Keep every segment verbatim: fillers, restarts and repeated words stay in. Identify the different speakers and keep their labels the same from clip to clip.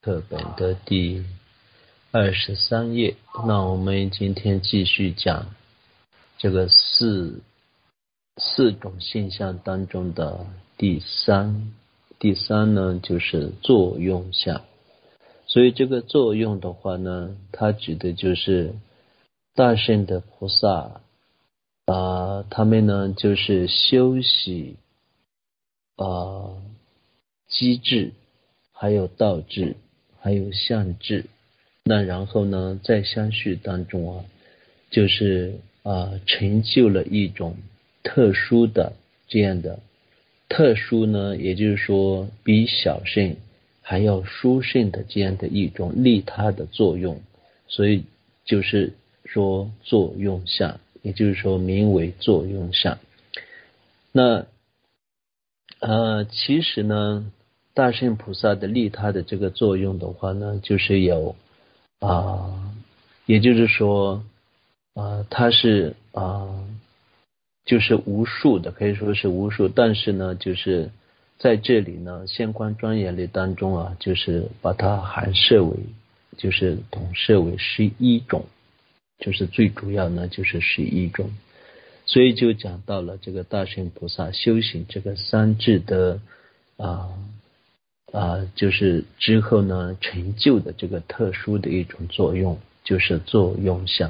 Speaker 1: 课本的第二十三页。那我们今天继续讲这个四四种现象当中的第三。第三呢，就是作用相。所以这个作用的话呢，它指的就是大圣的菩萨啊、呃，他们呢就是修习啊、呃、机智，还有道智，还有相智。那然后呢，在相续当中啊，就是啊、呃、成就了一种特殊的这样的特殊呢，也就是说比小圣还要殊胜的这样的一种利他的作用，所以就是说作用相，也就是说名为作用相。那呃，其实呢，大圣菩萨的利他的这个作用的话呢，就是有啊、呃，也就是说啊、呃，它是啊、呃，就是无数的，可以说是无数，但是呢，就是在这里呢，相关专业类当中啊，就是把它含摄为，就是统摄为十一种，就是最主要呢，就是十一种。所以就讲到了这个大圣菩萨修行这个三智的啊啊，就是之后呢成就的这个特殊的一种作用，就是作用相。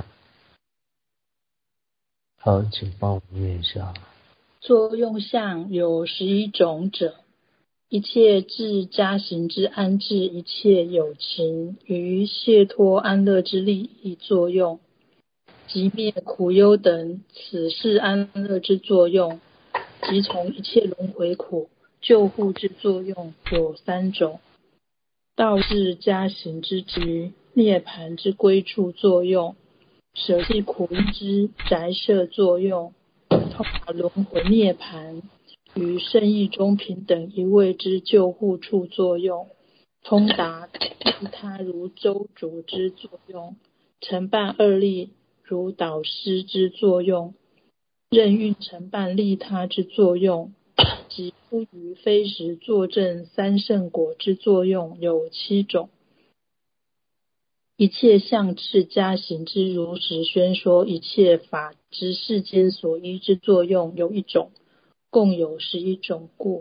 Speaker 1: 好，请帮我念一下。
Speaker 2: 作用相有十一种者，一切智加行之安置一切有情于解脱安乐之力以作用，即灭苦忧等，此是安乐之作用。即从一切轮回苦救护之作用有三种：道智加行之局，涅槃之归处作用，舍弃苦因之宅舍作用，通达轮回涅槃与圣意中平等一位之救护处作用，通达利他如周主之作用，承办二利如导师之作用，任运承办利他之作用，及出于非时作证三圣果之作用有七种。一切相智加行之如实宣说一切法之世间所依之作用有一种，共有十一种故。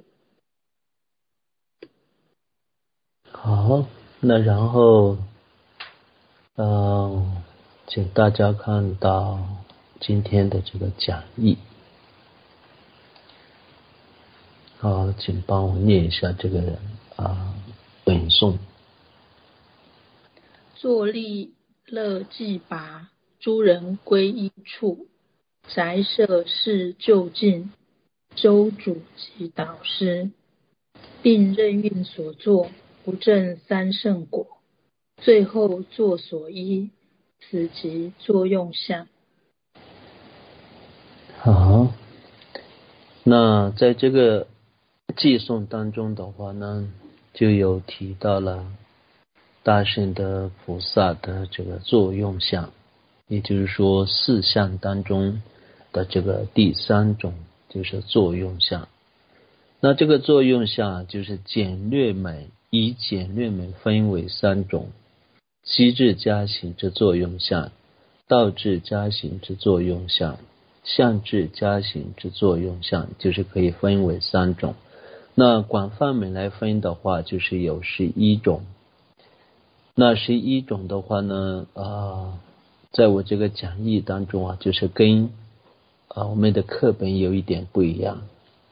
Speaker 1: 好，那然后嗯、呃，请大家看到今天的这个讲义。好，请帮我念一下这个人啊本颂。
Speaker 2: 作利乐既拔，诸人归一处，宅舍是就近，周主及导师，并任运所作，不证三圣果，最后作所依，此即作用相。
Speaker 1: 好，那在这个寄颂当中的话呢，就有提到了大圣的菩萨的这个作用相，也就是说四相当中的这个第三种就是作用相。那这个作用相就是简略美，以简略美分为三种：机智加行之作用相，道智加行之作用相，相智加行之作用相，就是可以分为三种。那广泛美来分的话，就是有十一种。那十一种的话呢，啊、呃，在我这个讲义当中啊，就是跟啊、呃、我们的课本有一点不一样。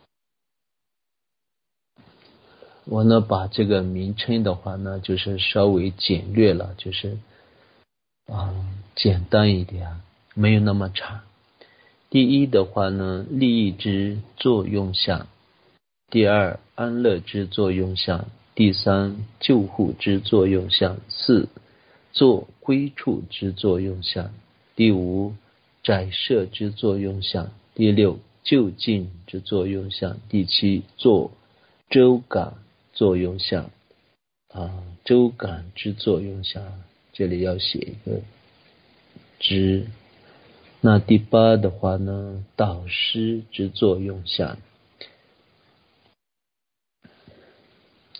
Speaker 1: 我呢把这个名称的话呢，就是稍微简略了，就是啊、呃、简单一点，没有那么长。第一的话呢，利益之作用相；第二，安乐之作用相；第三，救护之作用相；四，作归处之作用相；第五，宅舍之作用相；第六，就近之作用相；第七，作周感作用相啊，周感之作用相，这里要写一个之。那第八的话呢，导师之作用相。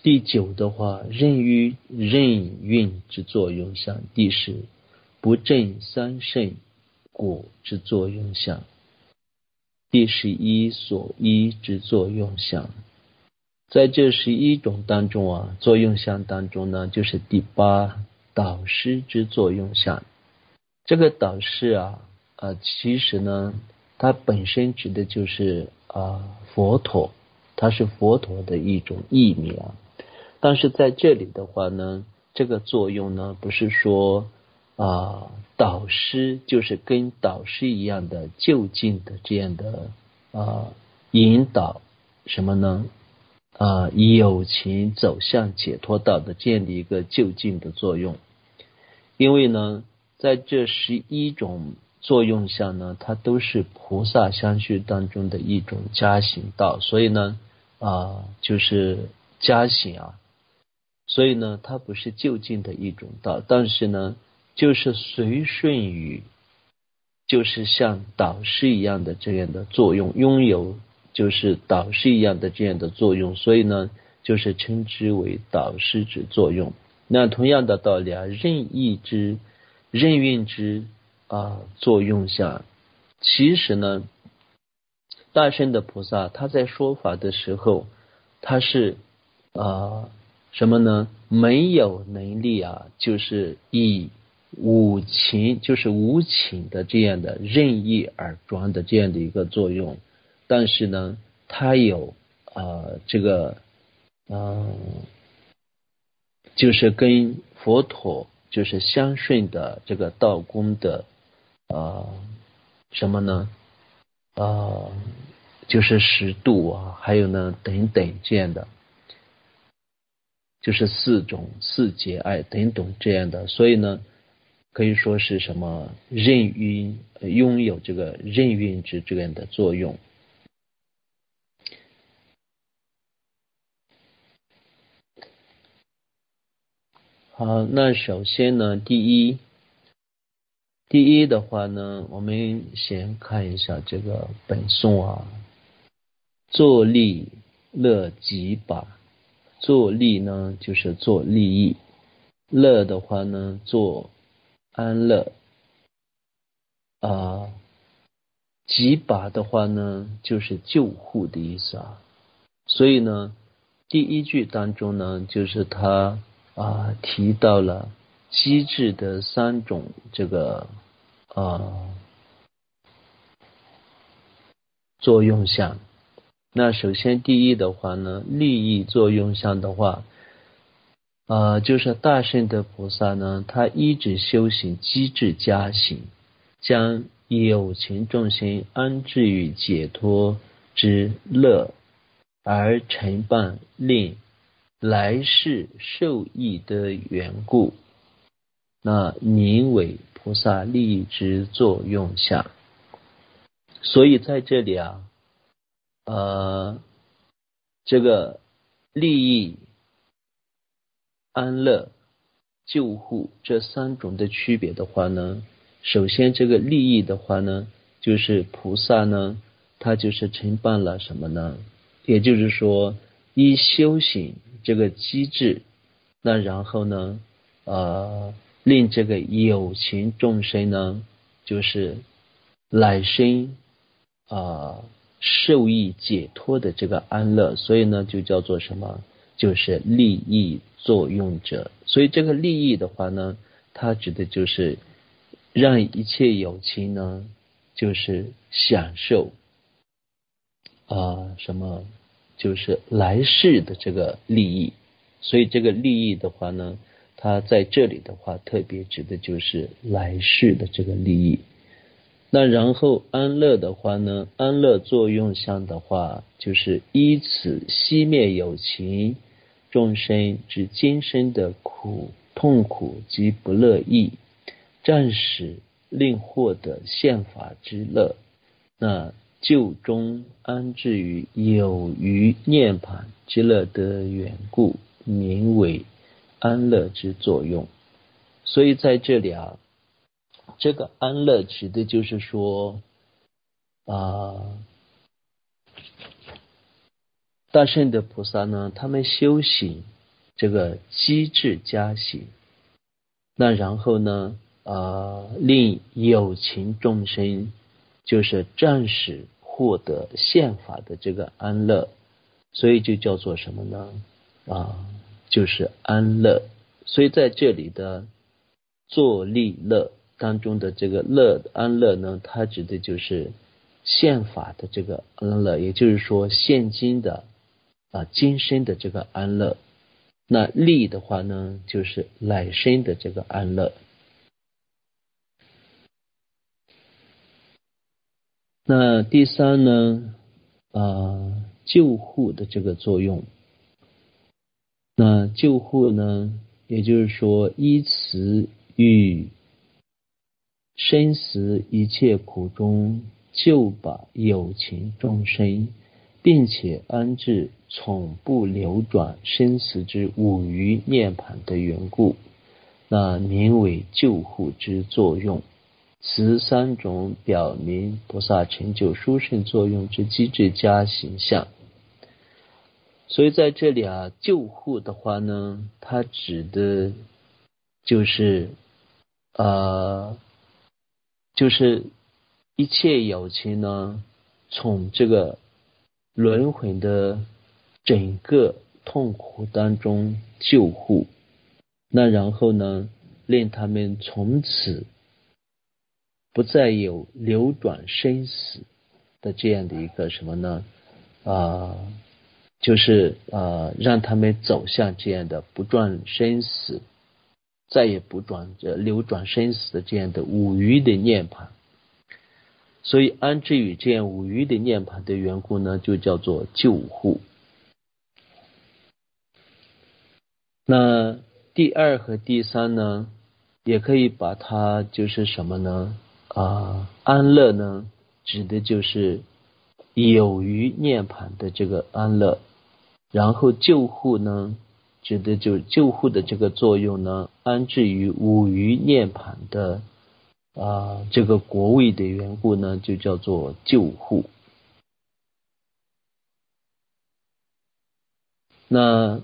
Speaker 1: 第九的话，任于任运之作用相。第十，不正三圣果之作用相。第十一，所依之作用相。在这十一种当中啊，作用相当中呢，就是第八，导师之作用相。这个导师啊，呃，其实呢，它本身指的就是啊、呃、佛陀，它是佛陀的一种译名啊。但是在这里的话呢，这个作用呢，不是说啊、呃、导师就是跟导师一样的就近的这样的啊、呃、引导什么呢？啊、呃，有情走向解脱道的这样的一个就近的作用。因为呢，在这十一种作用下呢，它都是菩萨相续当中的一种加行道，所以呢，啊、呃，就是加行啊，所以呢，它不是就近的一种道，但是呢，就是随顺于，就是像导师一样的这样的作用，拥有就是导师一样的这样的作用，所以呢，就是称之为导师之作用。那同样的道理啊，任意之、任运之啊、呃、作用下，其实呢，大圣的菩萨他在说法的时候，他是啊、呃、什么呢？没有能力啊，就是以无情，就是无情的这样的任意而装的这样的一个作用，但是呢，他有啊、呃、这个嗯。呃就是跟佛陀就是相顺的这个道功的呃什么呢？呃就是十度啊，还有呢等等这样的，就是四种四节爱等等这样的，所以呢可以说是什么任运、呃、拥有这个任运之这样的作用。好，那首先呢，第一，第一的话呢，我们先看一下这个本颂啊。作利乐己把，作利呢就是做利益，乐的话呢做安乐，啊、呃，己把的话呢就是救护的意思啊。所以呢，第一句当中呢，就是他啊、呃、提到了机制的三种这个啊、呃、作用项。那首先第一的话呢，利益作用项的话，呃，就是大圣的菩萨呢，他一直修行机智加行，将有情众生安置于解脱之乐，而承办令来世受益的缘故，那名为菩萨利益之作用下。所以在这里啊，呃，这个利益、安乐、救护这三种的区别的话呢，首先这个利益的话呢，就是菩萨呢，他就是承办了什么呢？也就是说，依修行这个机制，那然后呢，呃，令这个有情众生呢，就是来生啊、呃、受益解脱的这个安乐，所以呢就叫做什么？就是利益作用者。所以这个利益的话呢，它指的就是让一切有情呢，就是享受啊、呃、什么？就是来世的这个利益。所以这个利益的话呢，它在这里的话特别指的就是来世的这个利益。那然后安乐的话呢，安乐作用相的话，就是依此熄灭有情众生之今生的苦痛苦及不乐意，暂时令获得现法之乐，那就终安置于有余涅槃之乐的缘故，名为安乐之作用。所以在这里啊，这个安乐指的就是说啊、呃，大圣的菩萨呢，他们修行这个机智加行。那然后呢，呃，令有情众生就是暂时获得现法的这个安乐，所以就叫做什么呢？啊，就是安乐。所以在这里的作利乐当中的这个乐安乐呢，它指的就是现法的这个安乐，也就是说现今的啊今生的这个安乐。那利的话呢，就是来生的这个安乐。那第三呢，啊救护的这个作用。那救护呢，也就是说依此于生死一切苦中救拔有情众生，并且安置从不流转生死之五余涅盘的缘故，那名为救护之作用。此三种表明菩萨成就殊胜作用之机智加行相。所以在这里啊，救护的话呢，它指的就是呃，就是一切有情呢，从这个轮回的整个痛苦当中救护，那然后呢，令他们从此不再有流转生死的这样的一个什么呢？啊、呃，就是呃，让他们走向这样的不转生死，再也不转着流转生死的这样的五余的涅槃。所以安置于这样五余的涅槃的缘故呢，就叫做救护。那第二和第三呢，也可以把它就是什么呢？啊，安乐呢，指的就是有余涅槃的这个安乐，然后救护呢，指的就是救护的这个作用呢，安置于五余涅槃的啊这个国位的缘故呢，就叫做救护。那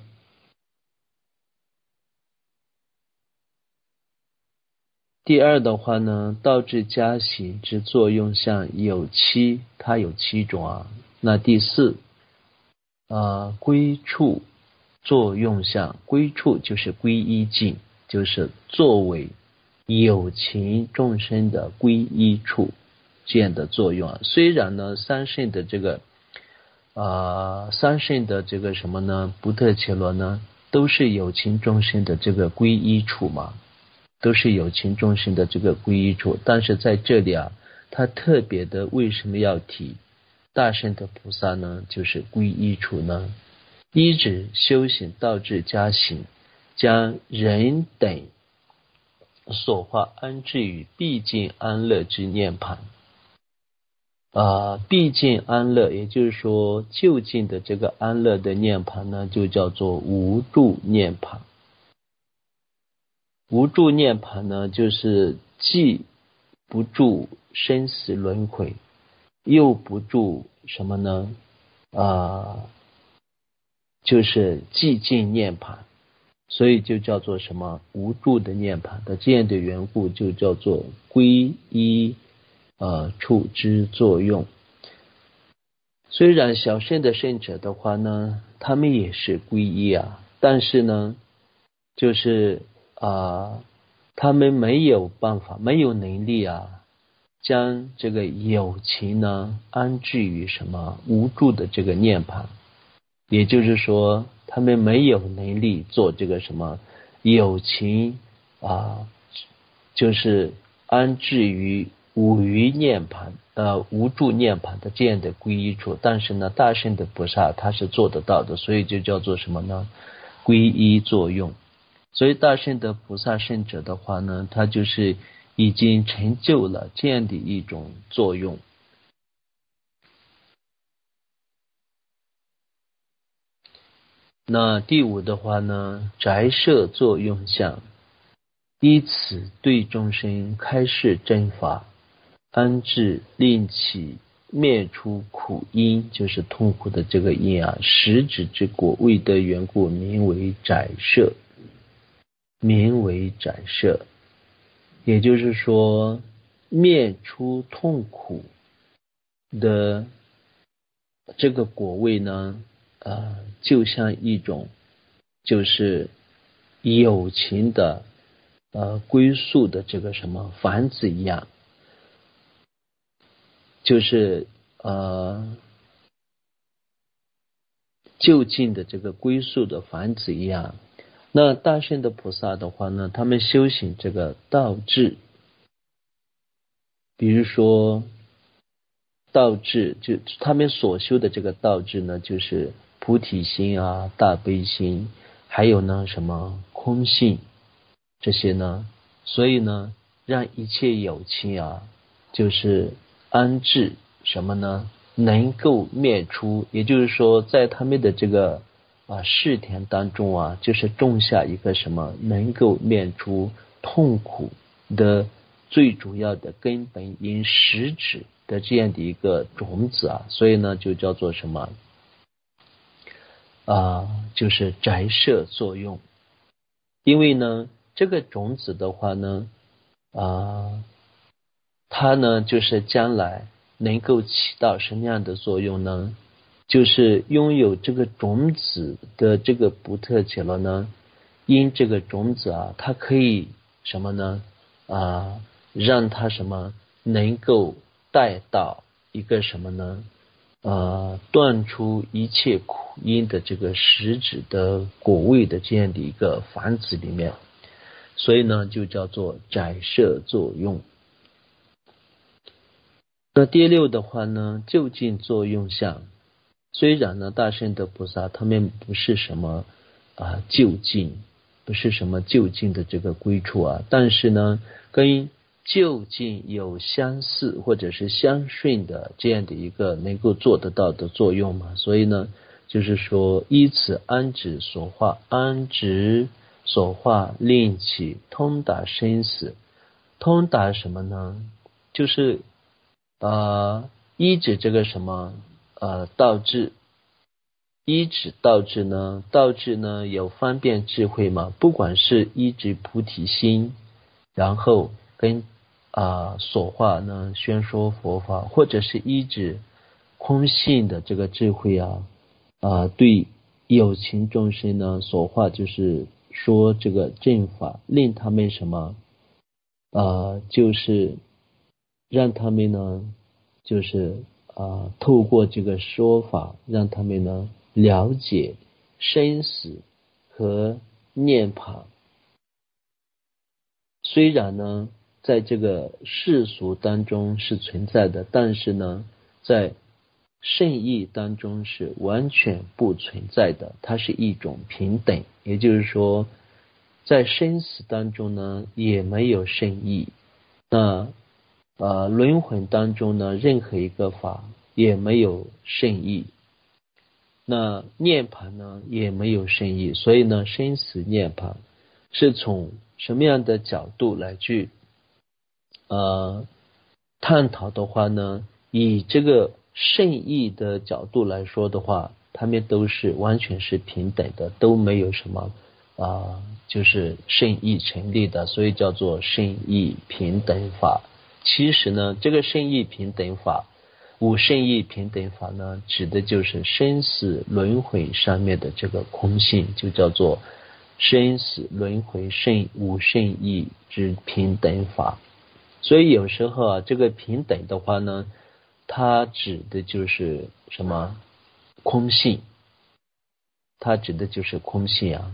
Speaker 1: 第二的话呢，道智加行之作用相有七，它有七种啊。那第四，呃，归处作用相，归处就是归依境，就是作为有情众生的归依处这样的作用啊。虽然呢，三圣的这个呃，三圣的这个什么呢，不特伽罗呢，都是有情众生的这个归依处嘛。都是有情众生的这个归依处，但是在这里啊，他特别的为什么要提大圣的菩萨呢？就是归依处呢，一指修行道智加行，将人等所化安置于毕竟安乐之涅槃。啊，毕竟安乐，也就是说就近的这个安乐的涅槃呢，就叫做无住涅槃。无住涅槃呢，就是既不住生死轮回，又不住什么呢？啊、呃，就是寂静涅槃，所以就叫做什么无住的涅槃的这样的缘故，就叫做归依呃处之作用。虽然小圣的圣者的话呢，他们也是归依啊，但是呢，就是啊、呃，他们没有办法，没有能力啊，将这个有情呢安置于什么无住的这个涅槃，也就是说，他们没有能力做这个什么有情啊，就是安置于五余涅槃呃无住涅槃的这样的归依处。但是呢，大圣的菩萨他是做得到的，所以就叫做什么呢？归依作用。所以大圣的菩萨圣者的话呢，他就是已经成就了这样的一种作用。那第五的话呢，宅舍作用相，依此对众生开示真法，安置令其灭除苦因，就是痛苦的这个因啊，实指之果未得缘故，名为窄摄，名为窄摄。也就是说，灭除痛苦的这个果位呢，呃，就像一种就是有情的呃归宿的这个什么房子一样，就是呃就近的这个归宿的房子一样。那大圣的菩萨的话呢，他们修行这个道智，比如说道智，就他们所修的这个道智呢，就是菩提心啊、大悲心，还有呢什么空性这些呢，所以呢，让一切有情啊，就是安置什么呢？能够灭除，也就是说，在他们的这个啊世田当中啊，就是种下一个什么能够灭除痛苦的最主要的根本因实质的这样的一个种子啊，所以呢，就叫做什么啊，就是宅摄作用。因为呢，这个种子的话呢，啊，它呢就是将来能够起到什么样的作用呢？就是拥有这个种子的这个不特起了呢，因这个种子啊，它可以什么呢？啊，让它什么能够带到一个什么呢？呃，断除一切苦因的这个实质的果位的这样的一个房子里面，所以呢，就叫做窄摄作用。那第六的话呢，就近作用相。虽然呢，大圣的菩萨他们不是什么啊就近，不是什么就近的这个归处啊，但是呢，跟就近有相似或者是相顺的这样的一个能够做得到的作用嘛，所以呢，就是说依此安止所化，安止所化令其通达生死，通达什么呢？就是呃依止这个什么呃道智。依止道智呢，道智呢有方便智慧嘛，不管是依止菩提心，然后跟啊、呃、所化呢宣说佛法，或者是依止空性的这个智慧啊啊、呃、对有情众生呢所化，就是说这个正法，令他们什么啊、呃、就是让他们呢就是啊、呃、透过这个说法，让他们呢了解生死和涅槃。虽然呢在这个世俗当中是存在的，但是呢在圣意当中是完全不存在的，它是一种平等。也就是说，在生死当中呢也没有圣意，那呃轮回当中呢任何一个法也没有圣意，那涅槃呢也没有圣意，所以呢生死涅槃是从什么样的角度来去呃探讨的话呢，以这个圣意的角度来说的话，他们都是完全是平等的，都没有什么啊、呃、就是圣意成立的，所以叫做圣意平等法。其实呢这个圣意平等法，无圣意平等法呢，指的就是生死轮回上面的这个空性，就叫做生死轮回圣无圣意之平等法。所以有时候啊，这个平等的话呢，它指的就是什么空性，它指的就是空性啊。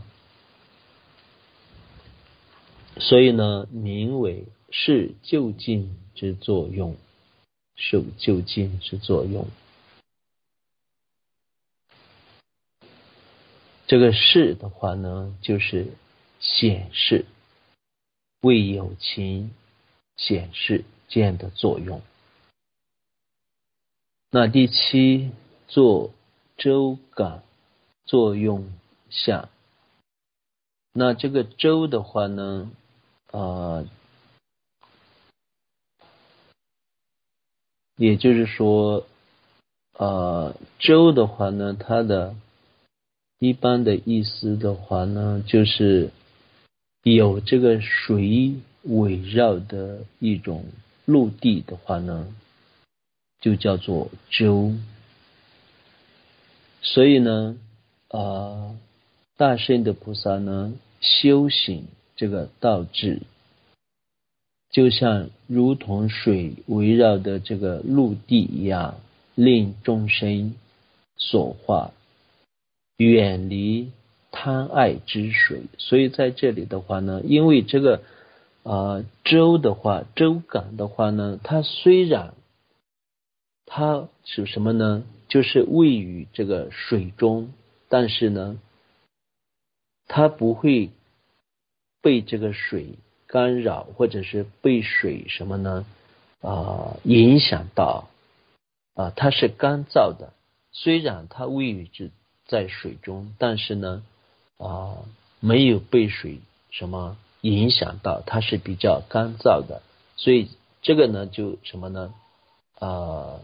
Speaker 1: 所以呢，名为是就近之作用，是就近之作用。这个示的话呢，就是显示，为有情显示这样的作用。那第七，做周感作用相。那这个周的话呢，呃，也就是说呃周的话呢，它的一般的意思的话呢，就是有这个水围绕的一种陆地的话呢，就叫做周。所以呢，呃，大圣的菩萨呢，修行这个道智，就像如同水围绕的这个陆地一样，令众生所化，远离贪爱之水。所以在这里的话呢，因为这个呃舟的话，舟港的话呢，它虽然它是什么呢？就是位于这个水中，但是呢，它不会被这个水干扰，或者是被水什么呢？啊、呃，影响到啊、呃，它是干燥的。虽然它位于在水中，但是呢，啊、呃，没有被水什么影响到，它是比较干燥的。所以这个呢，就什么呢？啊、呃。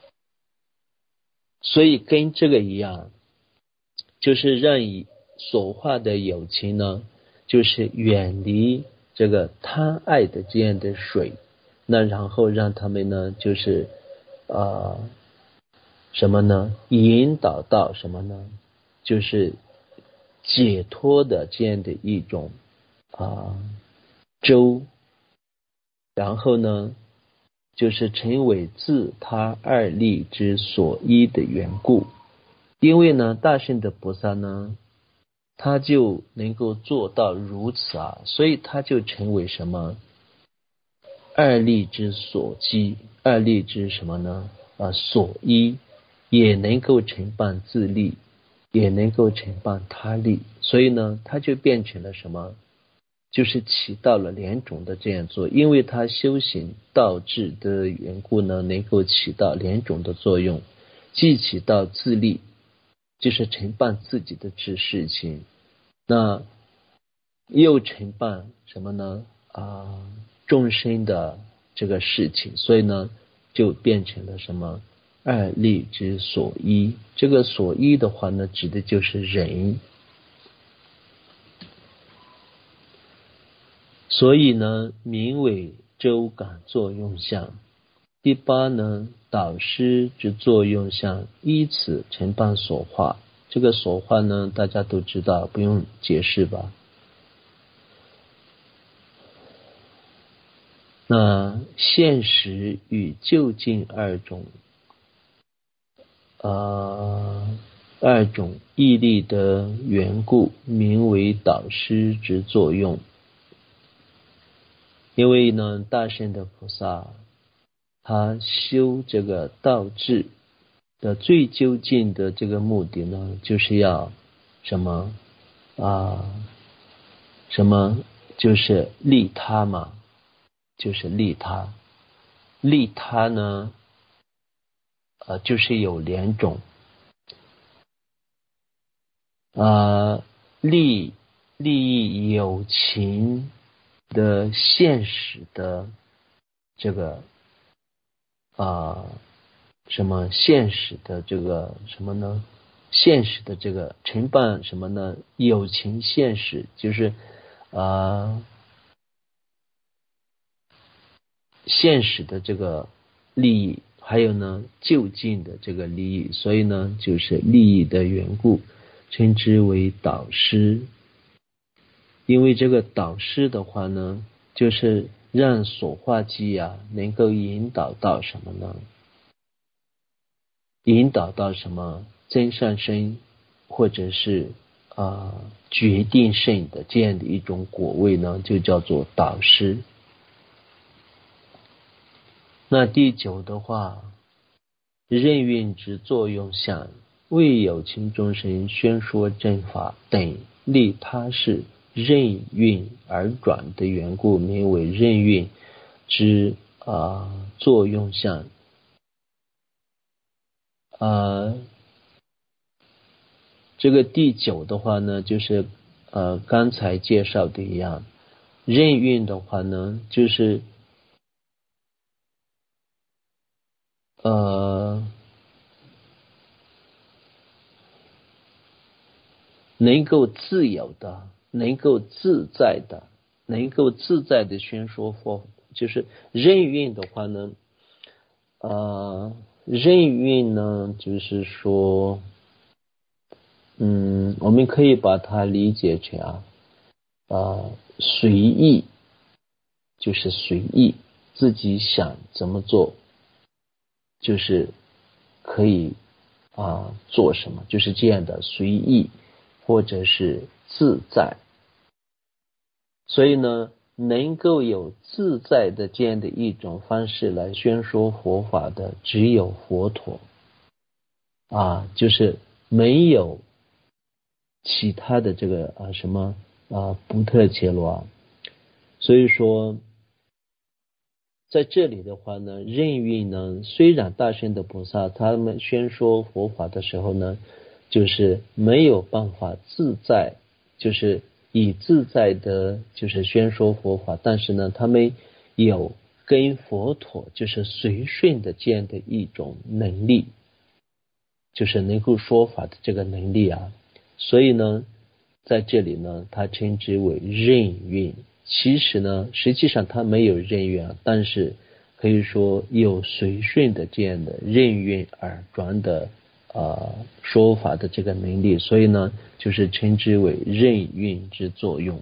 Speaker 1: 所以跟这个一样，就是让以所化的有情呢，就是远离这个贪爱的这样的水，那然后让他们呢，就是呃什么呢？引导到什么呢？就是解脱的这样的一种啊、呃、舟，然后呢，就是成为自他二力之所依的缘故。因为呢，大圣的菩萨呢，他就能够做到如此啊，所以他就成为什么二力之所基，二力之什么呢？啊，所依，也能够承办自利，也能够承办他利，所以呢，他就变成了什么？就是起到了两种的这样做，因为他修行道智的缘故呢，能够起到两种的作用，既起到自利，就是承办自己的之事情，那又承办什么呢？啊，众生的这个事情，所以呢，就变成了什么二力之所依。这个所依的话呢，指的就是人。所以呢，名为舟港作用相。第八呢，导师之作用相，依此承办所化。这个所化呢，大家都知道，不用解释吧。那现实与就近二种，呃，二种义力的缘故，名为导师之作用。因为呢，大圣的菩萨，他修这个道智的最究竟的这个目的呢，就是要什么啊？什么？就是利他嘛，就是利他。利他呢，呃，就是有两种，呃，利利益有情的现实的这个啊、呃，什么现实的这个什么呢？现实的这个承办什么呢？有情现实就是啊、呃，现实的这个利益，还有呢就近的这个利益，所以呢就是利益的缘故，称之为导师。因为这个导师的话呢，就是让所化机啊能够引导到什么呢？引导到什么真善身，或者是啊、呃、决定胜的这样的一种果位呢，就叫做导师。那第九的话，任运之作用相，为有情众生宣说正法等利他事任运而转的缘故，名为任运之啊、呃、作用相。呃，这个第九的话呢，就是呃刚才介绍的一样，任运的话呢，就是呃能够自由的，能够自在的，能够自在的宣说佛，就是任运的话呢，呃，任运呢，就是说，嗯，我们可以把它理解成啊，呃，随意，就是随意，自己想怎么做，就是可以啊做什么，就是这样的随意或者是自在。所以呢，能够有自在的这样的一种方式来宣说佛法的，只有佛陀啊，就是没有其他的这个啊什么啊不特伽罗啊。所以说，在这里的话呢，任运呢，虽然大圣的菩萨他们宣说佛法的时候呢，就是没有办法自在，就是以自在的，就是宣说佛法，但是呢，他们有跟佛陀就是随顺的这样的一种能力，就是能够说法的这个能力啊，所以呢，在这里呢，他称之为任运。其实呢，实际上他没有任运啊，但是可以说有随顺的这样的任运而转的呃说法的这个能力，所以呢，就是称之为任运之作用。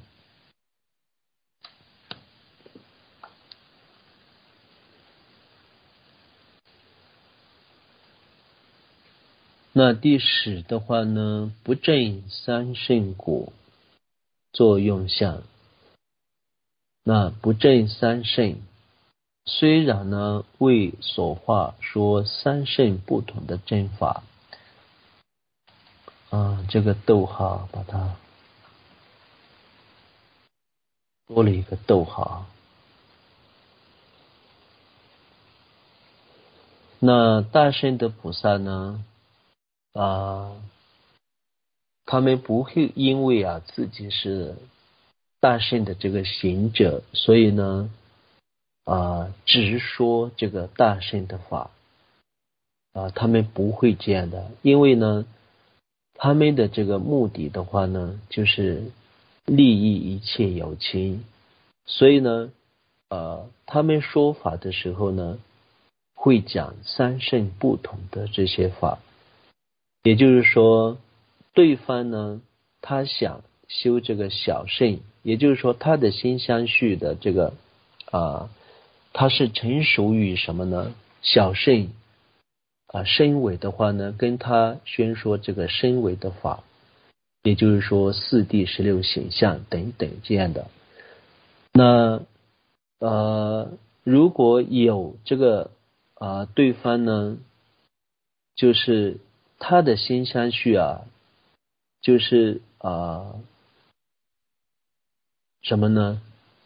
Speaker 1: 那第十的话呢，不证三圣果作用相。那不证三圣，虽然呢为所化说三圣不同的正法，啊，这个逗号把它多了一个逗号。那大圣的菩萨呢，啊，他们不会因为啊自己是大圣的这个行者，所以呢，啊，直说这个大圣的法。啊，他们不会这样的，因为呢，他们的这个目的的话呢，就是利益一切有情，所以呢，呃，他们说法的时候呢，会讲三圣不同的这些法，也就是说，对方呢，他想修这个小圣，也就是说，他的心相续的这个啊，他是成熟于什么呢？小圣。啊，身为的话呢，跟他宣说这个身为的法，也就是说四谛十六显相等等这样的。那呃，如果有这个啊、呃，对方呢，就是他的心相续啊，就是啊、呃、什么呢？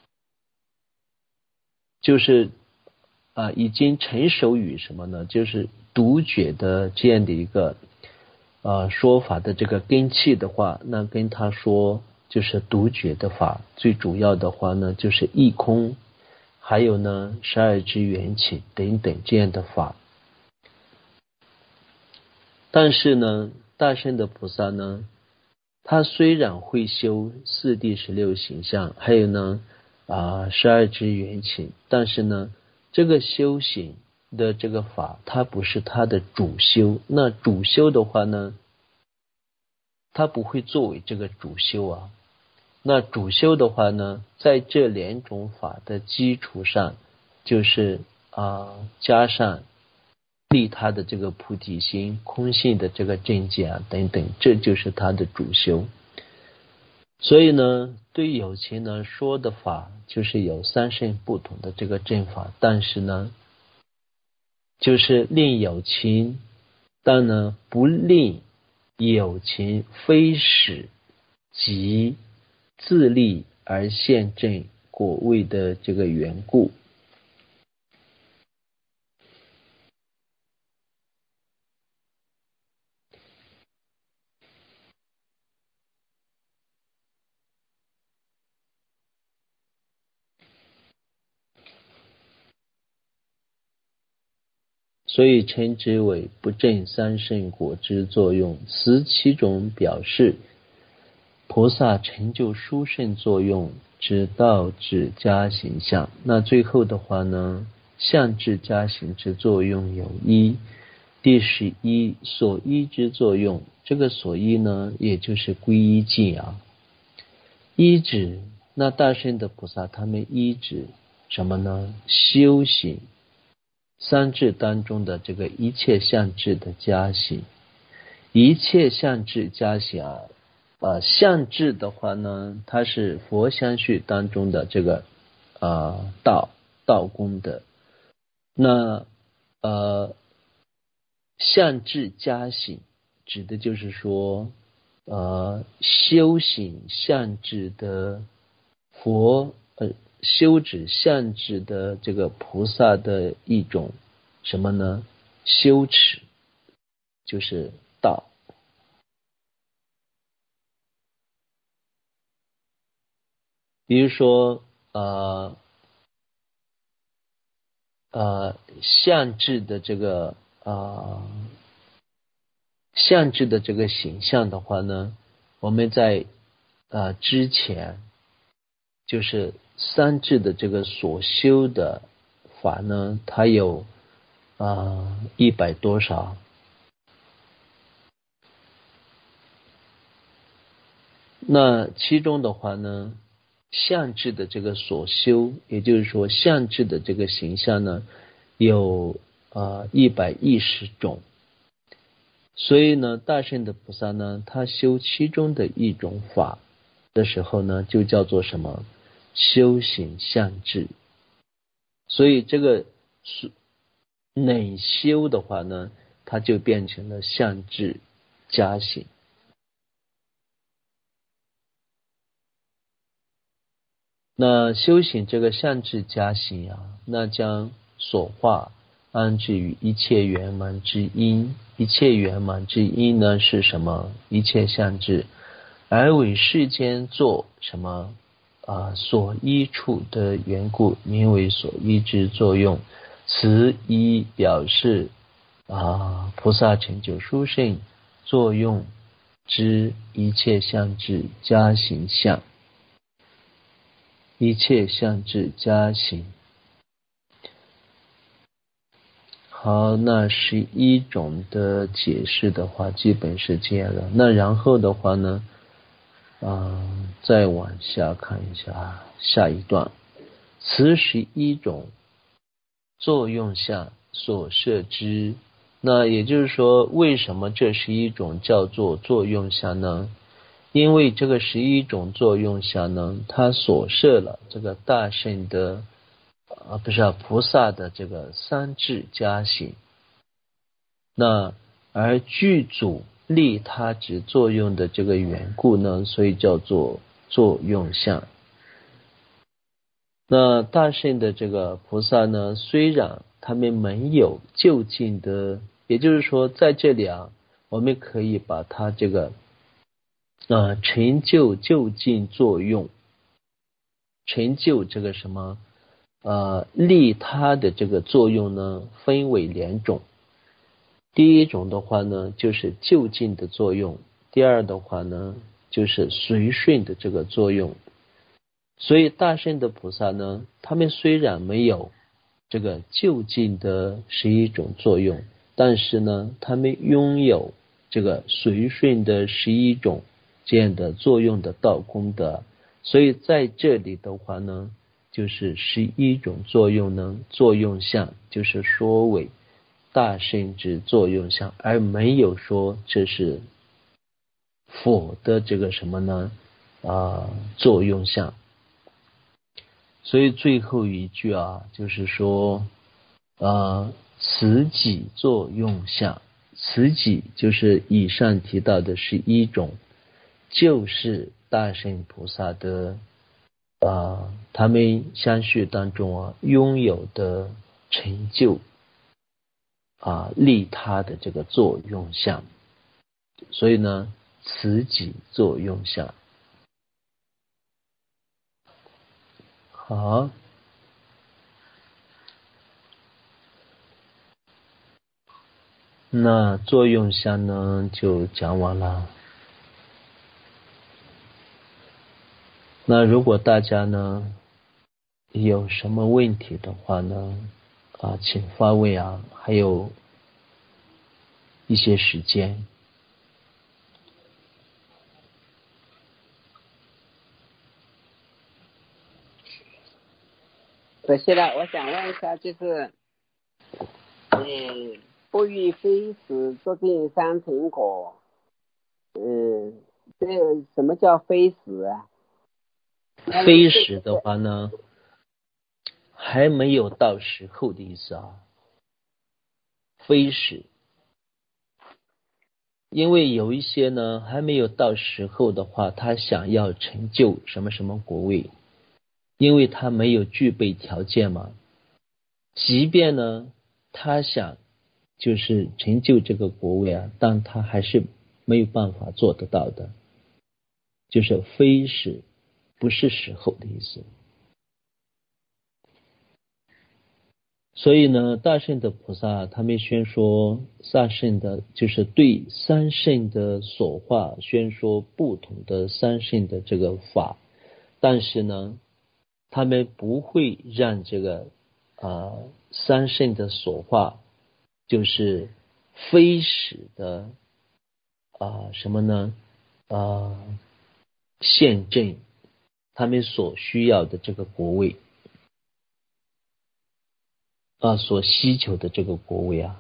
Speaker 1: 就是啊、呃，已经成熟于什么呢？就是独觉的这样的一个。呃，说法的这个根器的话，那跟他说就是独觉的法，最主要的话呢就是义空，还有呢十二支缘起等等这样的法。但是呢，大圣的菩萨呢，他虽然会修四谛十六行相，还有呢啊十二支缘起，但是呢，这个修行的这个法，它不是他的主修。那主修的话呢，它不会作为这个主修啊。那主修的话呢，在这两种法的基础上，就是啊、呃、加上利他的这个菩提心、空性的这个正见啊等等，这就是他的主修。所以呢，对有情呢说的法，就是有三圣不同的这个正法，但是呢，就是令有情，但呢不令有情非使即自立而现证果位的这个缘故。所以称之为不证三圣果之作用。此七种表示菩萨成就殊胜作用之道智加行相。那最后的话呢，相智加行之作用有一。第十一，所依之作用。这个所依呢，也就是皈依境啊。依止，那大圣的菩萨他们依止什么呢？修行三智当中的这个一切相智的加行。一切相智加行啊，呃，相智的话呢，它是佛相续当中的这个呃道道功的。那呃相智加行指的就是说呃修行相智的佛呃修止相智的这个菩萨的一种什么呢？修持，就是道。比如说呃呃相智的这个呃相智的这个形象的话呢，我们在呃之前就是三智的这个所修的法呢，它有啊一百多少。那其中的话呢，相智的这个所修，也就是说相智的这个形象呢，有啊一百一十种。所以呢，大圣的菩萨呢，他修其中的一种法的时候呢，就叫做什么？修行相智。所以这个是内修的话呢，它就变成了相智加行。那修行这个相智加行啊，那将所化安置于一切圆满之因。一切圆满之因呢是什么？一切相智，而为世间作什么啊？所依处的缘故，名为所依之作用。此一表示啊菩萨成就殊胜作用之一切相智加行相。一切相智加行。好，那十一种的解释的话，基本是这样的。那然后的话呢，呃，再往下看一下下一段。此十一种作用相所摄之。那也就是说，为什么这十一种叫做作用相呢？因为这个十一种作用相呢，它所摄了这个大圣的啊，不是啊，菩萨的这个三智加行。那而具足利他之作用的这个缘故呢，所以叫做作用相。那大圣的这个菩萨呢，虽然他们没有就近的，也就是说在这里啊，我们可以把它这个呃成就就近作用，成就这个什么呃利他的这个作用呢，分为两种。第一种的话呢，就是就近的作用；第二的话呢，就是随顺的这个作用。所以大圣的菩萨呢，他们虽然没有这个就近的十一种作用，但是呢，他们拥有这个随顺的十一种这样的作用的道功德。所以在这里的话呢，就是十一种作用呢，作用相就是说为大圣之作用相，而没有说这是佛的这个什么呢啊、呃、作用相。所以最后一句啊，就是说呃此己作用相。此己就是以上提到的十一种，就是大圣菩萨的啊、呃、他们相续当中啊拥有的成就啊利他的这个作用相。所以呢，此己作用相。好，那作用相呢就讲完了。 那如果大家呢有什么问题的话呢，啊，请发问啊，还有一些时间。
Speaker 3: 可惜了，我想问一下，就是，嗯，不遇非时作尽三成果，嗯，这个什么叫非时啊？
Speaker 1: 非时的话呢，还没有到时候的意思啊。非时，因为有一些呢还没有到时候的话，他想要成就什么什么果位，因为他没有具备条件嘛。即便呢他想就是成就这个果位啊，但他还是没有办法做得到的，就是非时，不是时候的意思。所以呢，大圣的菩萨他们宣说三圣的，就是对三圣的所化宣说不同的三圣的这个法，但是呢，他们不会让这个呃三圣的所化就是非时的啊、呃、什么呢啊、呃、现证他们所需要的这个国位。啊，所希求的这个国位啊，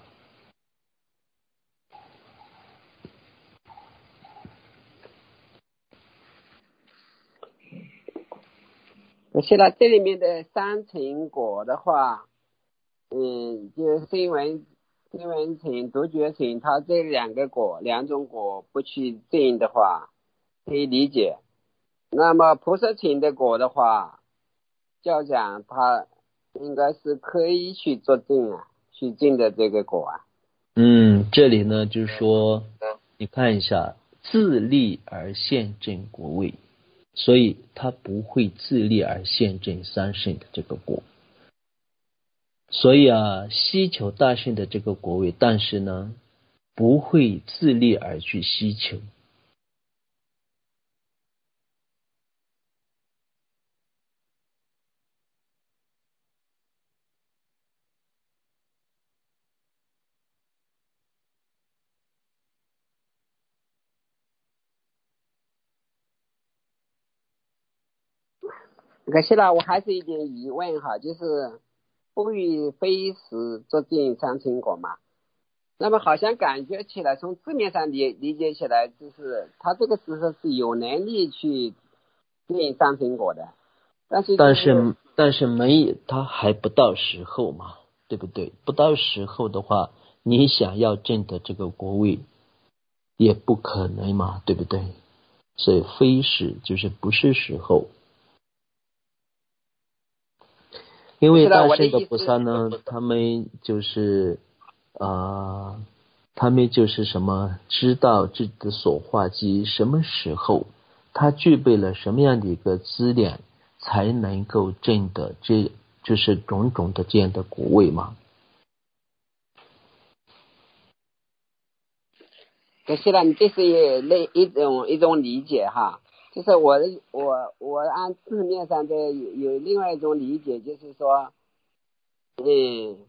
Speaker 3: 可惜了，这里面的三成果的话，嗯，就是声闻、声闻乘、独觉乘，它这两个果，两种果不去证的话，可以理解。那么菩萨乘的果的话，教讲它应该是可以去做证啊，去证的这个果啊。
Speaker 1: 嗯，这里呢就是说，你看一下，自立而现证国位，所以他不会自立而现证三圣的这个果。所以啊，希求大圣的这个国位，但是呢，不会自立而去希求。
Speaker 3: 可惜了，我还是有点疑问哈，就是不与非时作证三成果嘛。那么好像感觉起来，从字面上理理解起来，就是他这个时候是有能力去证三成果的，但是、就是、
Speaker 1: 但是但是没，他还不到时候嘛，对不对？不到时候的话，你想要证的这个国位也不可能嘛，对不对？所以非时就是不是时候。因为大圣的菩萨呢，他们就是啊、呃，他们就是什么知道自己的所化及什么时候他具备了什么样的一个资粮，才能够证得这就是种种的这样的果位嘛。
Speaker 3: 可惜了，你这是一一种一种理解哈，就是我我我按字面上的有有另外一种理解，就是说，嗯，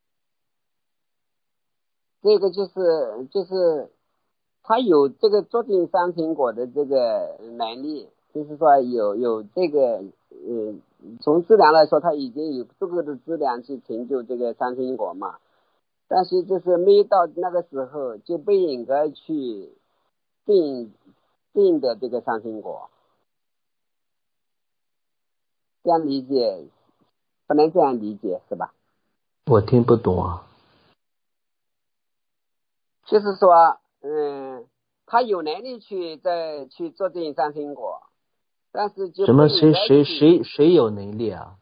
Speaker 3: 这个就是就是他有这个作证三成果的这个能力，就是说有有这个嗯，从质量来说，他已经有足够的质量去成就这个三成果嘛。但是就是没到那个时候，就不应该去定定的这个三成果，这样理解不能这样理解是吧？
Speaker 1: 我听不懂啊。
Speaker 3: 就是说，嗯，他有能力去再去做证三成果，但是就
Speaker 1: 什么谁谁谁谁有能力啊？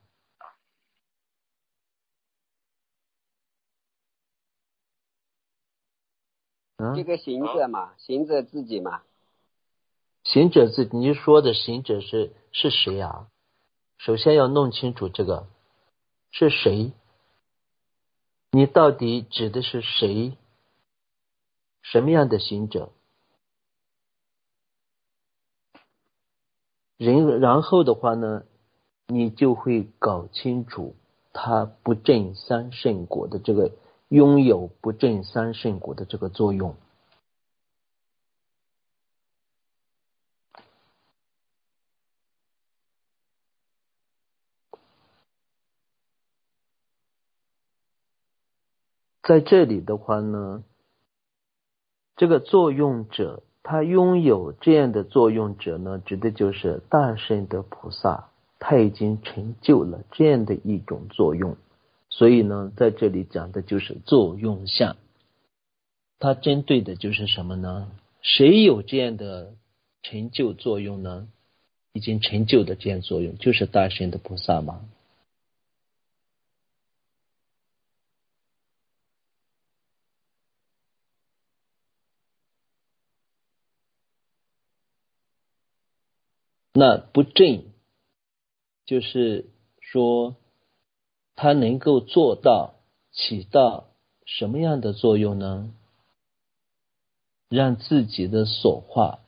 Speaker 1: 啊？
Speaker 3: 这个行者嘛，行者自己嘛。
Speaker 1: 行者自己，你说的行者是是谁啊？首先要弄清楚这个是谁，你到底指的是谁？什么样的行者？ 人然后的话呢，你就会搞清楚它不正三圣果的这个拥有不正三圣果的这个作用。在这里的话呢，这个作用者，他拥有这样的作用者呢，指的就是大圣的菩萨，他已经成就了这样的一种作用。所以呢，在这里讲的就是作用相，它针对的就是什么呢？谁有这样的成就作用呢？已经成就的这样作用，就是大圣的菩萨嘛。那不正，就是说它能够做到起到什么样的作用呢？让自己的所化，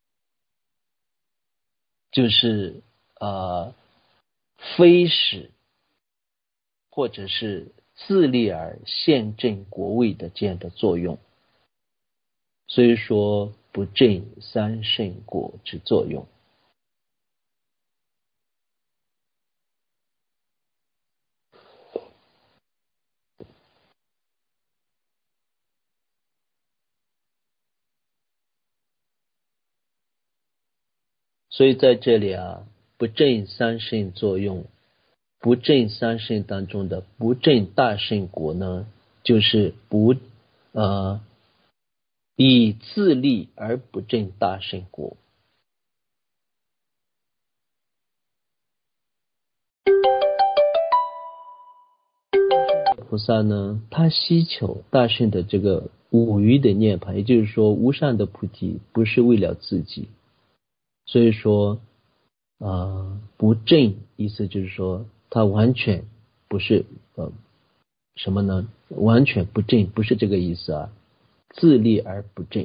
Speaker 1: 就是呃非使或者是自立而现正国位的这样的作用。所以说不正三圣果之作用。所以在这里啊，不正三圣作用，不正三圣当中的不正大圣果呢，就是不呃以自立而不正大圣果。菩萨呢，他希求大圣的这个五余的涅槃，也就是说无上的菩提，不是为了自己。所以说呃不正，意思就是说他完全不是呃什么呢？完全不正，不是这个意思啊，自立而不正。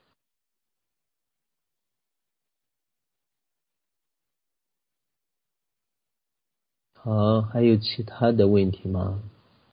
Speaker 1: 好，还有其他的问题吗？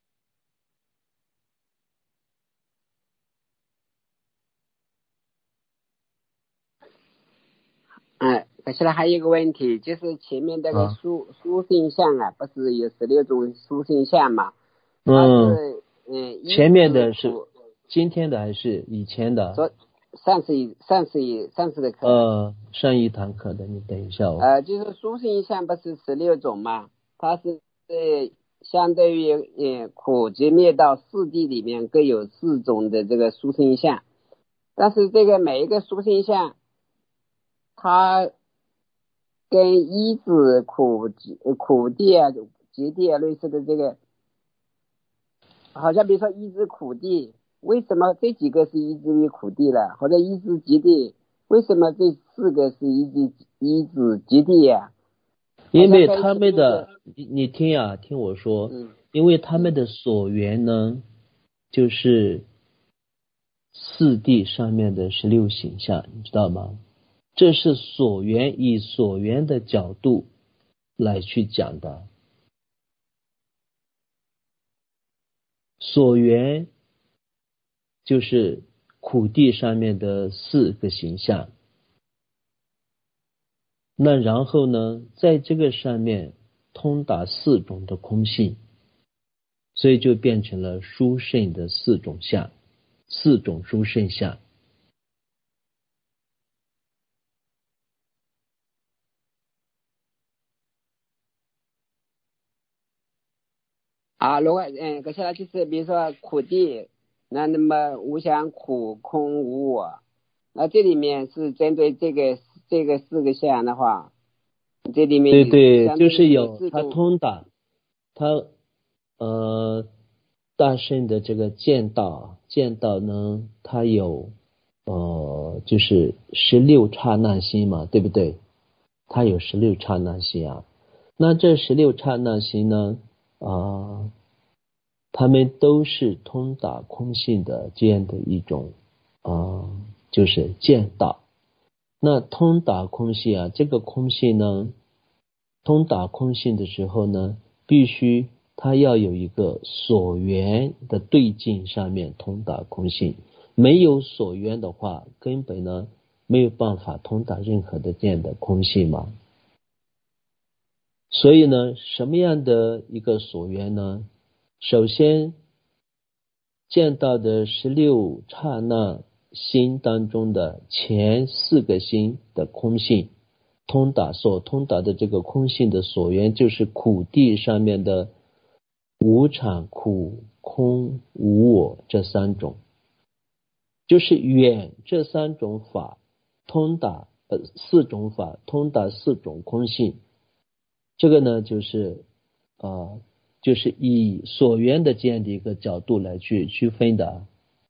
Speaker 3: 哎，现在还有一个问题，就是前面那个
Speaker 1: 啊
Speaker 3: 属属性相啊，不是有十六种属性相嘛？它
Speaker 1: 嗯，
Speaker 3: 是嗯，
Speaker 1: 前面的是
Speaker 3: 一至苦
Speaker 1: 今天的还是以前的？
Speaker 3: 昨上次一上次一上次的课，
Speaker 1: 呃，上一堂课的，你等一下哦。
Speaker 3: 呃，就是属性相不是十六种嘛？它是呃相对于呃苦集灭道四谛里面各有四种的这个属性相，但是这个每一个属性相，它跟一指苦集苦地啊、极地啊类似的这个，好像比如说一指苦地，为什么这几个是一指于苦地了？或者一指极地，为什么这四个是一指一指极地呀、
Speaker 1: 因为他们的，你你听啊，听我说，
Speaker 3: 嗯，
Speaker 1: 因为他们的所缘呢，就是四谛上面的十六形象，你知道吗？这是所缘，以所缘的角度来去讲的。所缘就是苦地上面的四个形象，那然后呢，在这个上面通达四种的空性，所以就变成了殊胜的四种相，四种殊胜相。
Speaker 3: 啊，如果嗯，接下来就是比如说苦地，那那么无想苦空无我，那这里面是针对这个这个四个相的话，这里面
Speaker 1: 对对，
Speaker 3: 相对
Speaker 1: 就是有它
Speaker 3: 四种
Speaker 1: 通达，它呃大圣的这个见道，见道呢，它有呃就是十六刹那心嘛，对不对？它有十六刹那心啊。那这十六刹那心呢，啊、呃，他们都是通达空性的这样的一种啊、呃，就是见道。 那通达空性啊，这个空性呢，通达空性的时候呢，必须它要有一个所缘的对境上面通达空性，没有所缘的话，根本呢没有办法通达任何的这样的空性嘛。所以呢，什么样的一个所缘呢？首先见到的十六刹那心当中的前四个心的空性，通达所通达的这个空性的所缘，就是苦地上面的无常、苦、空、无我这三种，就是远这三种法通达呃四种法通达四种空性。这个呢，就是呃，就是以所缘的这样的一个角度来去区分的。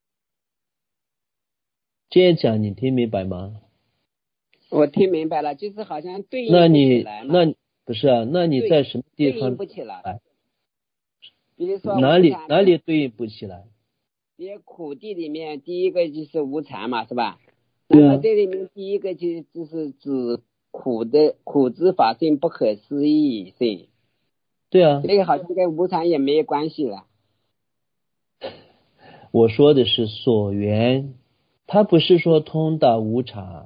Speaker 1: 这样讲你听明白吗？
Speaker 3: 我听明白了，就是好像对应
Speaker 1: 那
Speaker 3: 不起
Speaker 1: 你
Speaker 3: 来嘛。
Speaker 1: 那不是啊？那你在什么地
Speaker 3: 对
Speaker 1: 方
Speaker 3: 应不起来？
Speaker 1: 哎
Speaker 3: 比如说
Speaker 1: 哪里
Speaker 3: 无常
Speaker 1: 哪里对应不起来？
Speaker 3: 比如苦地里面第一个就是无常嘛，是吧？
Speaker 1: 对啊
Speaker 3: 那么这里面第一个就就是指苦的苦之法性不可思议性，
Speaker 1: 对啊，
Speaker 3: 这个好像跟无常也没有关系了。
Speaker 1: 我说的是所缘，它不是说通达无常。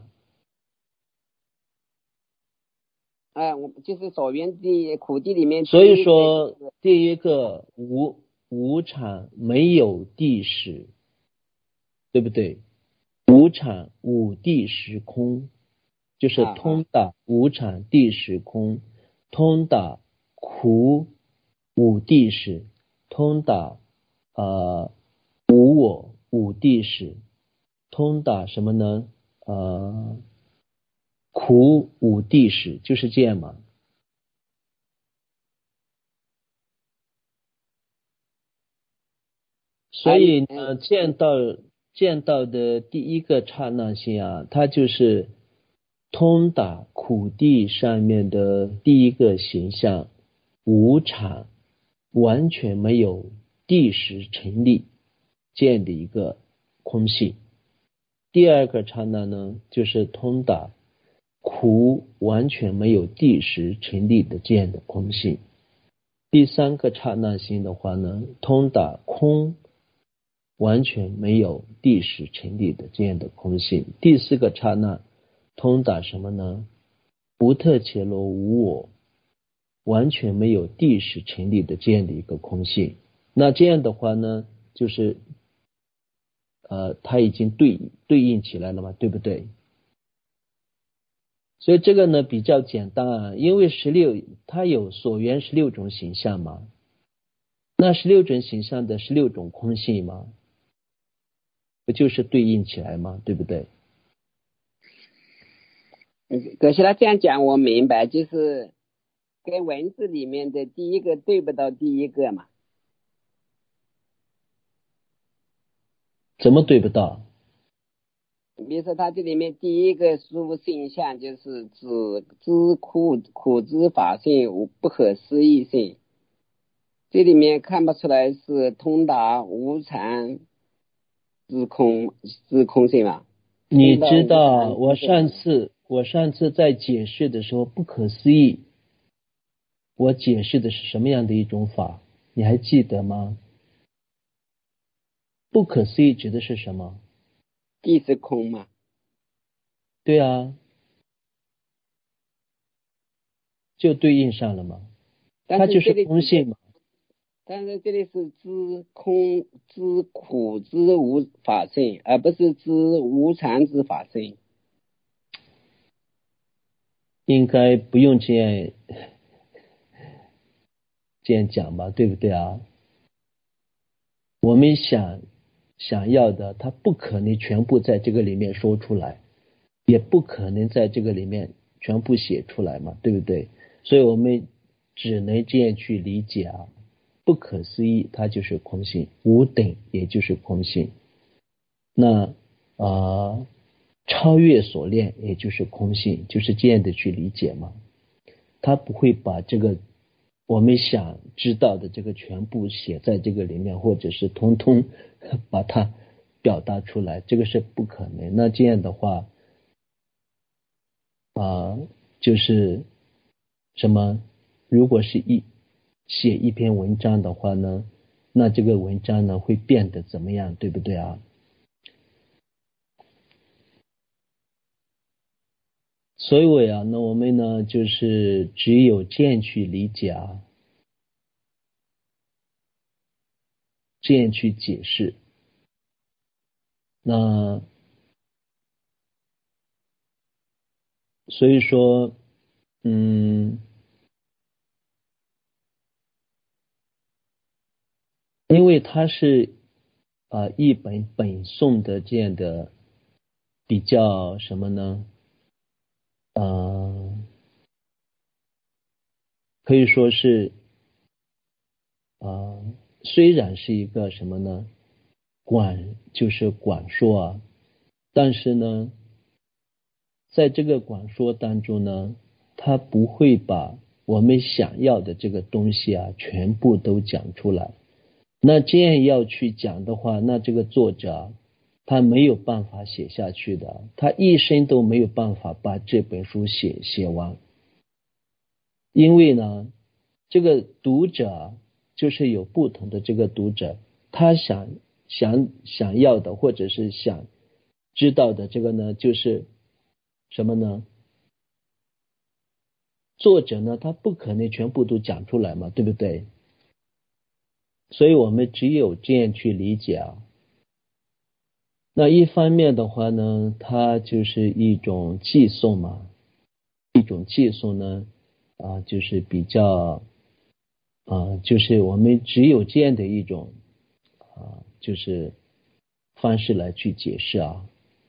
Speaker 3: 哎、我就是所缘地苦地里面，
Speaker 1: 所以说第一个无无常没有地识，对不对？无常无地识空，就是通达无常地识空，通达苦无地识，通达呃无我无地识，通达什么呢？呃苦无地识，就是这样嘛。所以呢，见到见到的第一个刹那心啊，它就是通达苦地上面的第一个形象，无常，完全没有地识成立这样的一个空性。第二个刹那呢，就是通达苦完全没有地识成立的这样的空性。第三个刹那心的话呢，通达空完全没有地识成立的这样的空性。第四个刹那通达什么呢？不特伽罗无我，完全没有地识成立的这样的一个空性。那这样的话呢，就是呃，它已经对对应起来了嘛，对不对？所以这个呢比较简单啊，因为十六它有所缘十六种形象嘛，那十六种形象的十六种空性嘛，不就是对应起来吗？对不对？
Speaker 3: 可是他这样讲我明白，就是跟文字里面的第一个对不到第一个嘛。
Speaker 1: 怎么对不到？
Speaker 3: 比如说他这里面第一个殊性相就是指知苦苦之法性无不可思议性，这里面看不出来是通达无常之空之空性嘛？
Speaker 1: 你知道我上次我上次在解释的时候，不可思议，我解释的是什么样的一种法？你还记得吗？不可思议指的是什么？
Speaker 3: 地是空嘛？
Speaker 1: 对啊，就对应上了嘛，它就是空性嘛。
Speaker 3: 但是这里是知空知苦之无法性，而不是知无常之法性。
Speaker 1: 应该不用这样这样讲吧，对不对啊？我们想想要的，它不可能全部在这个里面说出来，也不可能在这个里面全部写出来嘛，对不对？所以我们只能这样去理解啊。不可思议它就是空性，无等也就是空性，那啊、呃、超越所恋也就是空性，就是这样的去理解嘛。他不会把这个我们想知道的这个全部写在这个里面，或者是通通把它表达出来，这个是不可能。那这样的话啊，就是什么？如果是一写一篇文章的话呢，那这个文章呢会变得怎么样，对不对啊？所以我呀，那我们呢就是只有这样去理解啊，这样去解释。那所以说，嗯，因为它是啊、呃、一本本颂的这样的比较什么呢？呃，可以说是啊、呃，虽然是一个什么呢？管就是管说啊，但是呢，在这个管说当中呢，他不会把我们想要的这个东西啊全部都讲出来。那这样要去讲的话，那这个作者啊他没有办法写下去的，他一生都没有办法把这本书写写完。因为呢，这个读者就是有不同的这个读者，他想想想要的或者是想知道的这个呢，就是什么呢？作者呢，他不可能全部都讲出来嘛，对不对？所以我们只有这样去理解啊。那一方面的话呢，它就是一种寄送嘛，一种寄送呢，啊，就是比较，啊，就是我们只有这样的一种，啊，就是方式来去解释啊。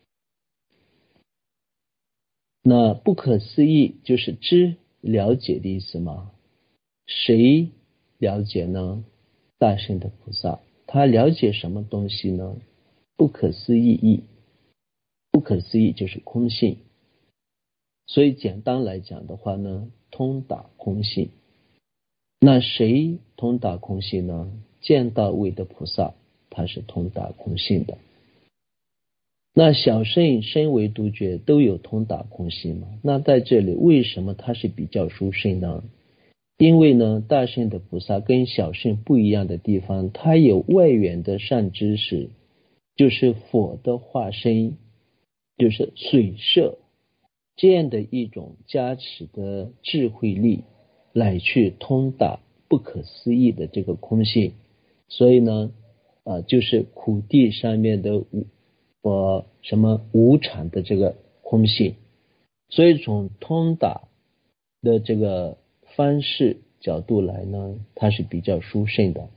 Speaker 1: 那不可思议就是知了解的意思嘛？谁了解呢？大圣的菩萨，他了解什么东西呢？不可思议义，不可思议就是空性。所以简单来讲的话呢，通达空性。那谁通达空性呢？见到位的菩萨，他是通达空性的。那小圣身为独觉都有通达空性嘛？那在这里为什么他是比较殊胜呢？因为呢，大圣的菩萨跟小圣不一样的地方，他有外缘的善知识，就是佛的化身，就是水摄这样的一种加持的智慧力，来去通达不可思议的这个空性。所以呢，啊、呃，就是苦地上面的无呃什么无常的这个空性。所以从通达的这个方式角度来呢，它是比较殊胜的。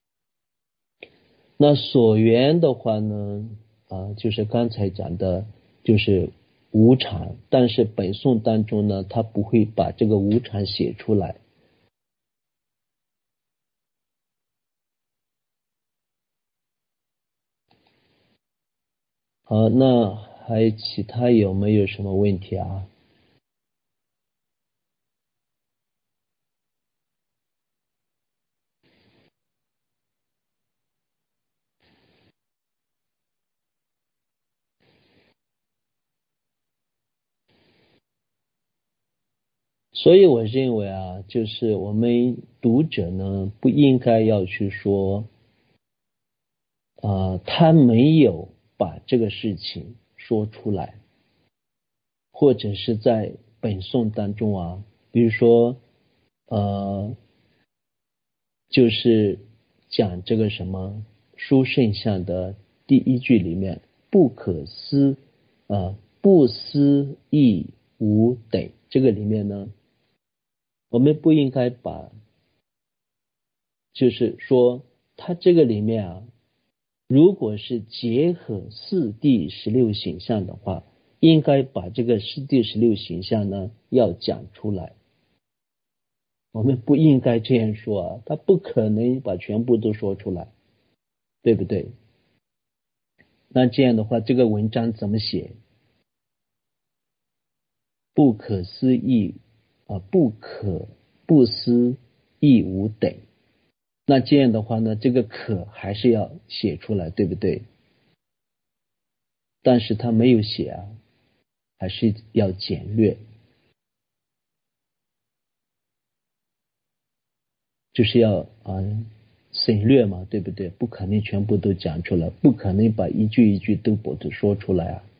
Speaker 1: 那所缘的话呢，啊，就是刚才讲的，就是无常，但是本颂当中呢，他不会把这个无常写出来。好，那还其他有没有什么问题啊？所以我认为啊，就是我们读者呢，不应该要去说，呃，他没有把这个事情说出来，或者是在本颂当中啊，比如说，呃，就是讲这个什么书圣相的第一句里面，不可思，呃，不思议无等，这个里面呢，我们不应该把，就是说，它这个里面啊，如果是结合四谛十六形象的话，应该把这个四谛十六形象呢要讲出来。我们不应该这样说啊，他不可能把全部都说出来，对不对？那这样的话，这个文章怎么写？不可思议啊，不可不思议无等。那这样的话呢，这个可还是要写出来，对不对？但是他没有写啊，还是要简略。 就是要啊省略嘛，对不对？不可能全部都讲出来，不可能把一句一句都把它说出来啊。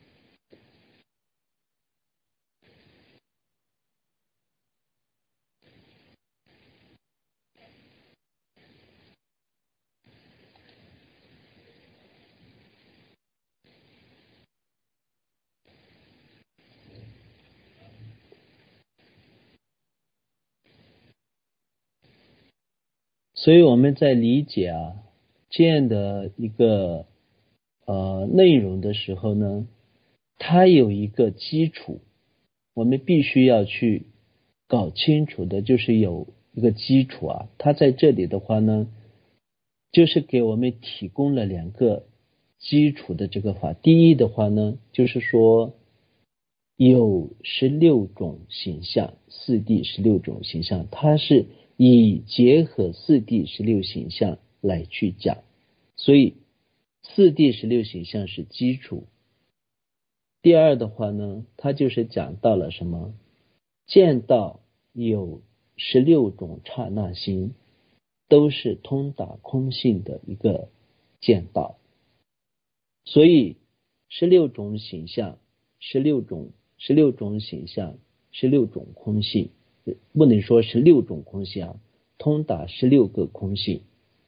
Speaker 1: 所以我们在理解啊这样的一个呃内容的时候呢，它有一个基础，我们必须要去搞清楚的，就是有一个基础啊。它在这里的话呢，就是给我们提供了两个基础的这个法。第一的话呢，就是说有十六种形象，四谛十六种形象，它是以结合四谛十六形象来去讲，所以四谛十六形象是基础。第二的话呢，它就是讲到了什么？见到有十六种刹那心，都是通达空性的一个见到。所以十六种形象，十六种十六种形象，十六种空性，不能说十六种空性啊，通达十六个空性，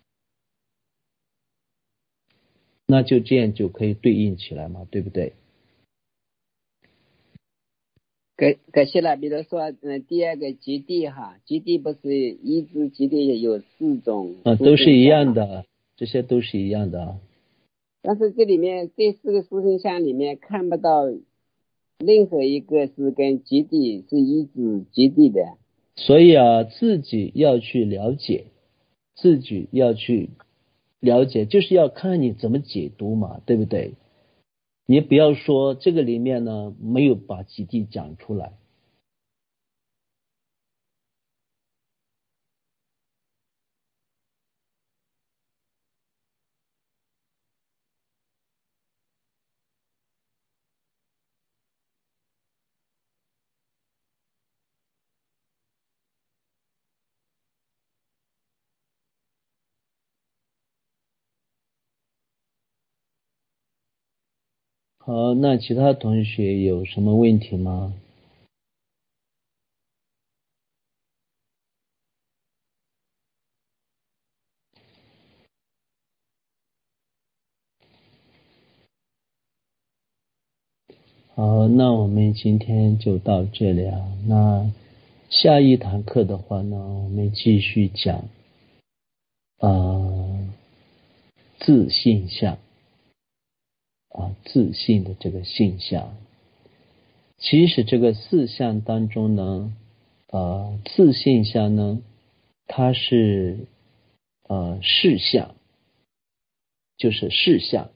Speaker 1: 那就这样就可以对应起来嘛，对不对？
Speaker 3: 可可惜了，比如说，嗯，第二个极地哈，极地不是一至极地有四种
Speaker 1: 啊，都是一样的，这些都是一样的啊。
Speaker 3: 但是这里面这四个殊胜相里面看不到任何一个是跟极地是一至极地的。
Speaker 1: 所以啊，自己要去了解，自己要去了解，就是要看你怎么解读嘛，对不对？你不要说这个里面呢没有把极地讲出来。好，那其他同学有什么问题吗？好，那我们今天就到这里啊。那下一堂课的话呢，我们继续讲呃自性相啊，自信的这个性相。其实这个四相当中呢，呃，自性相呢，它是呃事相，就是事相。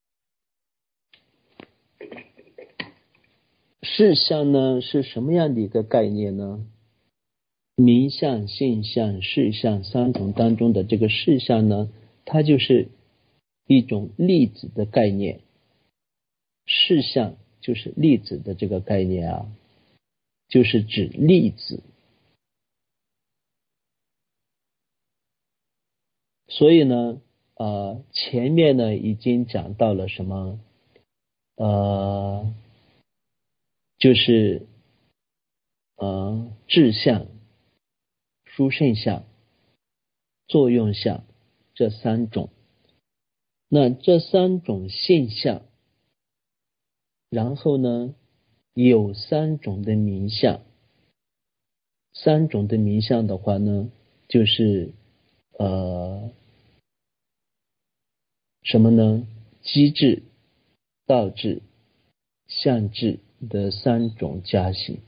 Speaker 1: 事相呢是什么样的一个概念呢？名相、性相、事相三种当中的这个事相呢，它就是一种粒子的概念。事相就是粒子的这个概念啊，就是指粒子。所以呢，呃，前面呢已经讲到了什么？呃，就是呃质相、殊胜相、作用相这三种。那这三种现象，然后呢有三种的名相。三种的名相的话呢，就是呃什么呢？机智、道智、相智的三种加行。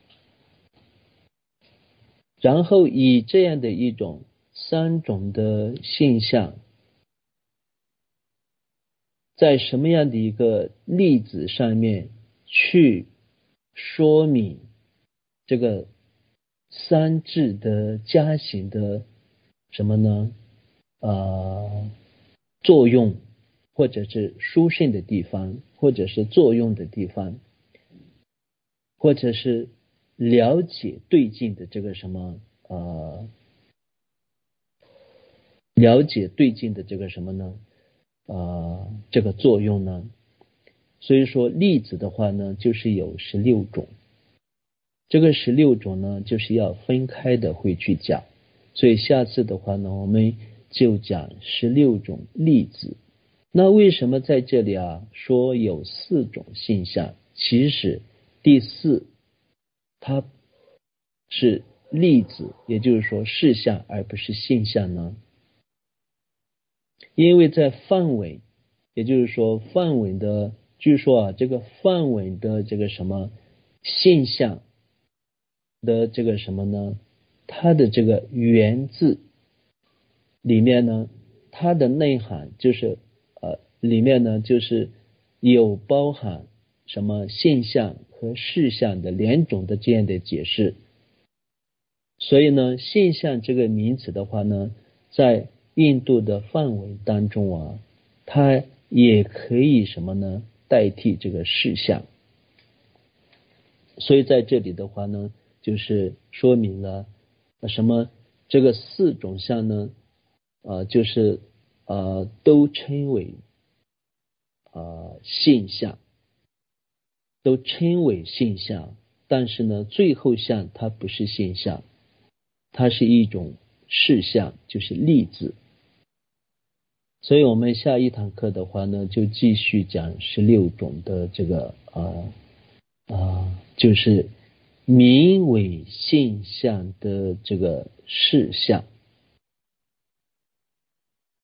Speaker 1: 然后以这样的一种三种的现象，在什么样的一个例子上面去说明这个三智的加行的什么呢？呃，作用或者是殊胜的地方，或者是作用的地方，或者是了解对境的这个什么呃了解对境的这个什么呢？呃，这个作用呢？所以说例子的话呢，就是有十六种。这个十六种呢，就是要分开的会去讲。所以下次的话呢，我们就讲十六种例子。那为什么在这里啊说有四种现象？其实第四它是例子，也就是说事项而不是现象呢？因为在范围，也就是说范围的，据说啊这个范围的这个什么现象的这个什么呢？它的这个源自里面呢，它的内涵就是呃里面呢就是有包含什么现象和事项的两种的这样的解释。所以呢，现象这个名词的话呢，在印度的范围当中啊，它也可以什么呢？代替这个事项。所以在这里的话呢，就是说明了什么？这个四种相呢，呃，就是呃，都称为呃现象，都称为现象，但是呢，最后项它不是现象，它是一种事项，就是例子。所以我们下一堂课的话呢，就继续讲十六种的这个呃呃，就是名为现象的这个事项。